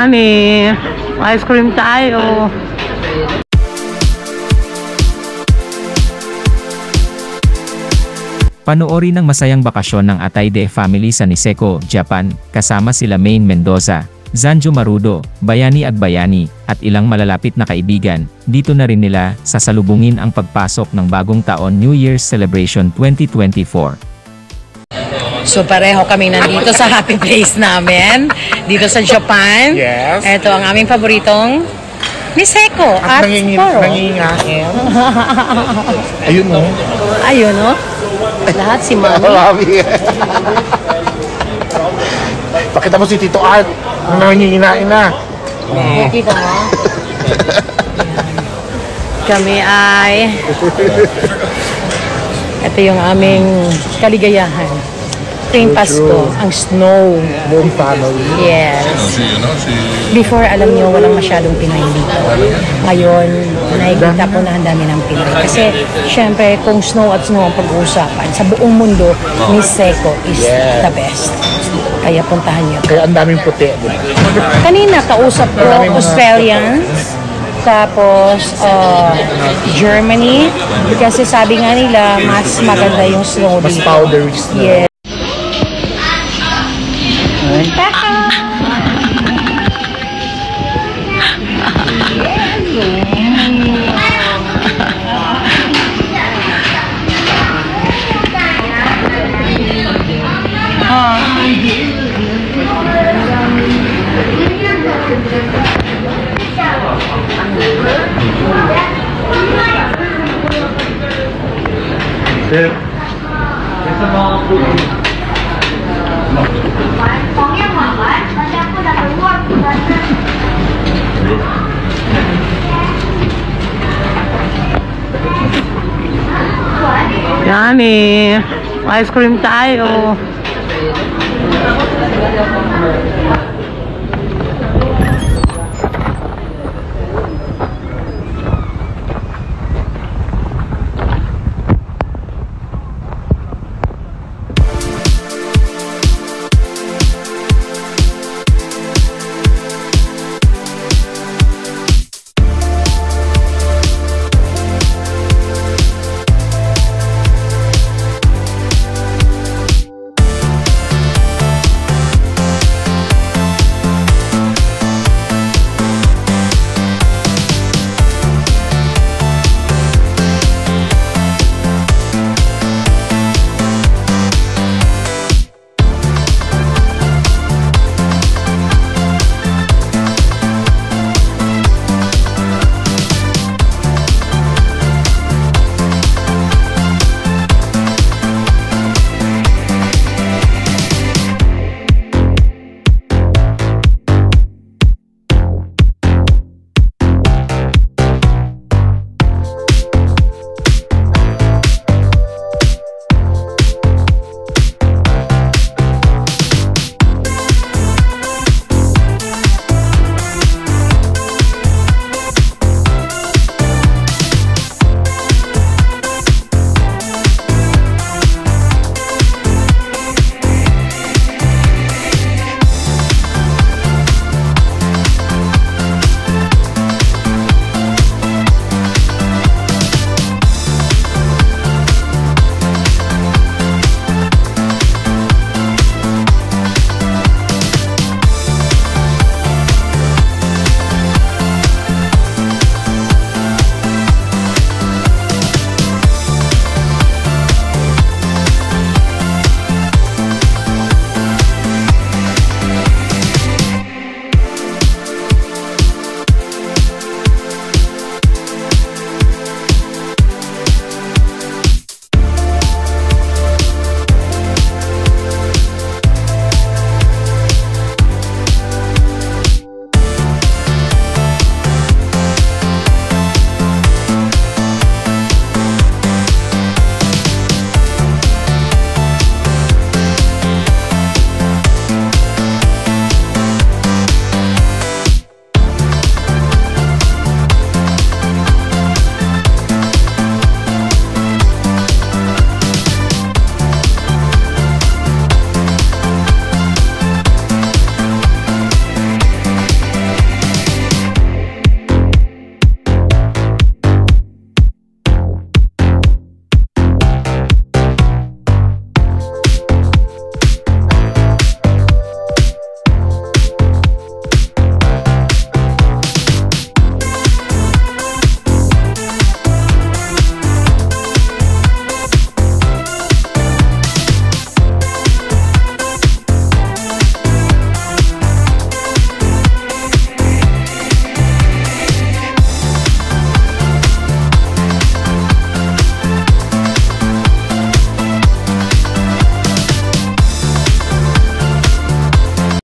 Yani, ice cream tayo. Panoorin ang masayang bakasyon ng Ataide family sa Niseko, Japan, kasama sila Maine Mendoza, Zanjo Marudo, Bayani Agbayani, at ilang malalapit na kaibigan. Dito na rin nila sasalubungin ang pagpasok ng bagong taon New Year's Celebration 2024. So pareho kami nandito sa happy place namin, dito sa Japan. Yes. Ito ang aming paboritong Niseko at Sapporo. Nangingain. Ayun mo. Ayun, no? Lahat si Mami. Marami. Pakita mo si Tito Art. Nanginginain na. Kita mo? Kami ay... Ito yung aming kaligayahan. Ito yung Pasko, ang snow. Buong family. Yes. Before, alam niyo, walang masyadong Pinoy dito. Ngayon, nakikita ko na ang dami ng Pinoy. Kasi, syempre, kung snow at snow ang pag-uusapan, sa buong mundo, Niseko is the best. Kaya puntahan niyo. Kaya ang daming puti. Kanina, kausap ko, Australians, tapos Germany, kasi sabi nga nila, mas maganda yung snow Mas dito. powdery snow. Yeah. Yani, ice cream tayo.